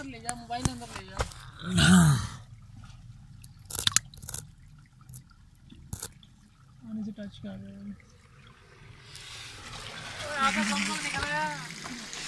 ले जा, मोबाइल अंदर ले जा। आने से टच कर रहे हैं। आगे बम निकल गया।